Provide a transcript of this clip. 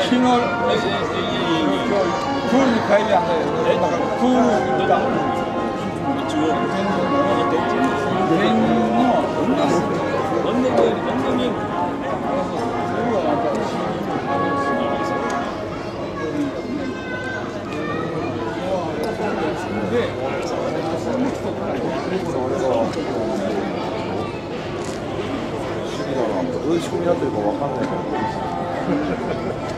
日のプールに帰りやんね。プールが中央。 どういう仕組みになってるかわかんないけど。